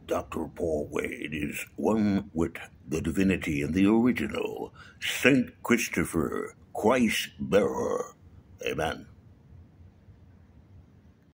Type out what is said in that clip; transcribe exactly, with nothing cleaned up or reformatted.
Doctor Paul Wade is one with the divinity in the original Saint Christopher, Christ bearer. Amen.